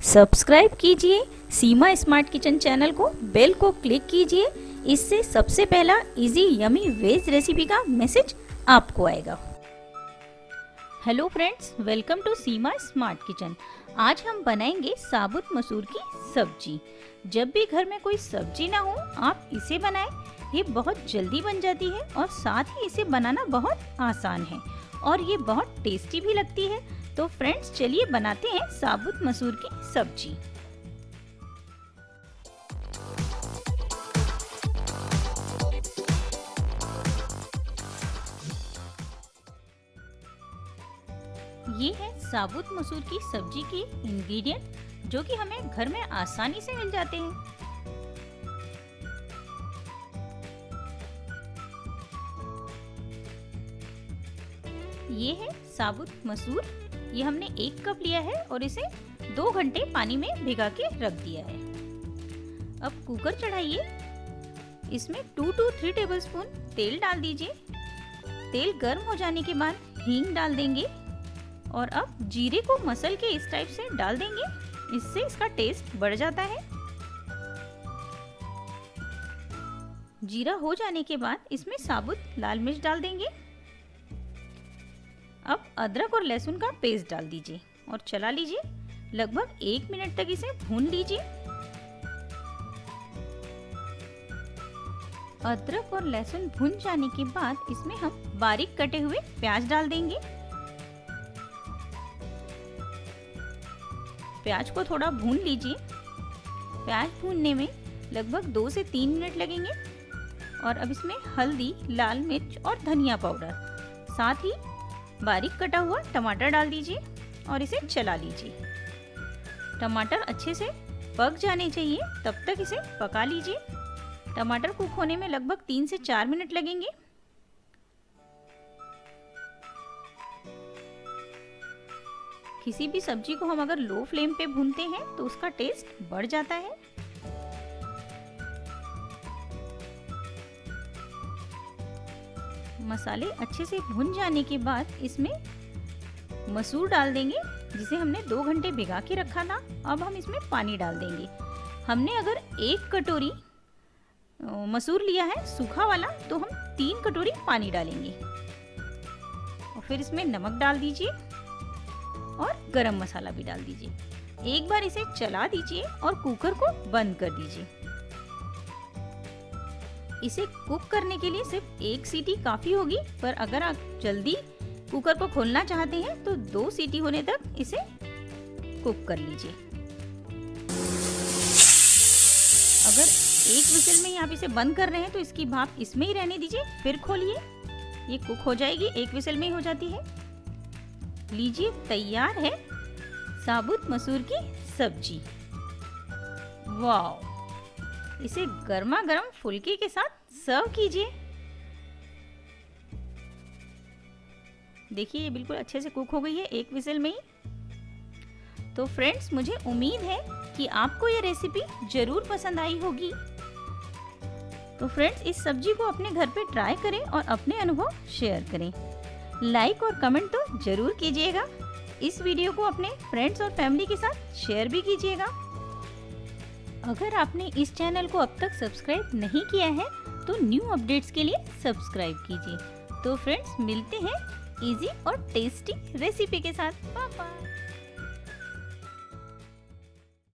Subscribe कीजिए Seema smart kitchen channel को, bell को क्लिक कीजिए। इससे सबसे पहला इजी यमी वेज रेसिपी का मैसेज आपको आएगा। Hello friends, welcome to Seema smart kitchen. आज हम बनाएंगे साबुत मसूर की सब्जी। जब भी घर में कोई सब्जी ना हो, आप इसे बनाएं। ये बहुत जल्दी बन जाती है और साथ ही इसे बनाना बहुत आसान है और ये बहुत टेस्टी भी लगती है। तो फ्रेंड्स, चलिए बनाते हैं साबुत मसूर की सब्जी। ये है साबुत मसूर की सब्जी की इंग्रेडिएंट जो कि हमें घर में आसानी से मिल जाते हैं। ये है साबुत मसूर। ये हमने 1 कप लिया है और इसे 2 घंटे पानी में भिगा के रख दिया है। अब कुकर चढ़ाइए। इसमें 2 to 3 टेबलस्पून तेल डाल दीजिए। तेल गर्म हो जाने के बाद हींग डाल देंगे और अब जीरे को मसल के इस टाइप से डाल देंगे। इससे इसका टेस्ट बढ़ जाता है। जीरा हो जाने के बाद इसमें साबुत लाल मिर्च डाल देंगे। अब अदरक और लहसुन का पेस्ट डाल दीजिए और चला लीजिए। लगभग 1 मिनट तक इसे भून लीजिए। अदरक और लहसुन भून जाने के बाद इसमें हम बारीक कटे हुए प्याज डाल देंगे। प्याज को थोड़ा भून लीजिए। प्याज भूनने में लगभग 2 से 3 मिनट लगेंगे। और अब इसमें हल्दी, लाल मिर्च और धनिया पाउडर, साथ ही बारीक कटा हुआ टमाटर डाल दीजिए और इसे चला लीजिए। टमाटर अच्छे से पक जाने चाहिए, तब तक इसे पका लीजिए। टमाटर कुक होने में लगभग 3 से 4 मिनट लगेंगे। किसी भी सब्जी को हम अगर लो फ्लेम पे भूनते हैं तो उसका टेस्ट बढ़ जाता है। मसाले अच्छे से भुन जाने के बाद इसमें मसूर डाल देंगे जिसे हमने 2 घंटे भिगा के रखा था। अब हम इसमें पानी डाल देंगे। हमने अगर 1 कटोरी मसूर लिया है सूखा वाला, तो हम 3 कटोरी पानी डालेंगे। और फिर इसमें नमक डाल दीजिए और गरम मसाला भी डाल दीजिए। एक बार इसे चला दीजिए और कुकर को बंद कर दीजिए। इसे कुक करने के लिए सिर्फ 1 सीटी काफी होगी, पर अगर आप जल्दी कुकर को खोलना चाहते हैं तो 2 सीटी होने तक इसे कुक कर लीजिए। अगर 1 विसल में ही आप इसे बंद कर रहे हैं तो इसकी भाप इसमें ही रहने दीजिए, फिर खोलिए। ये कुक हो जाएगी, 1 विसल में ही हो जाती है। लीजिए, तैयार है साबुत मसूर की सब्जी। वाह! इसे गर्मा गर्म फुल्के के साथ सर्व कीजिए। देखिए, ये बिल्कुल अच्छे से कुक हो गई है 1 विसल में ही। तो फ्रेंड्स, मुझे उम्मीद है कि आपको ये रेसिपी जरूर पसंद आई होगी। तो फ्रेंड्स, इस सब्जी को अपने घर पे ट्राई करें और अपने अनुभव शेयर करें। लाइक और कमेंट तो जरूर कीजिएगा। इस वीडियो को अपने फ्रेंड्स और फैमिली के साथ शेयर भी कीजिएगा। अगर आपने इस चैनल को अब तक सब्सक्राइब नहीं किया है तो न्यू अपडेट्स के लिए सब्सक्राइब कीजिए। तो फ्रेंड्स, मिलते हैं इजी और टेस्टी रेसिपी के साथ। Bye bye.